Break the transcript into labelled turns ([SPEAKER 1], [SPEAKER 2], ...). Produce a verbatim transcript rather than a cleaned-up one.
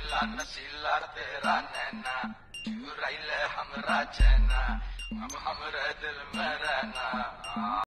[SPEAKER 1] नशीला नशीला तेरा नैना चुराई ले हमरा चैना अब हमरे दिल में रहना।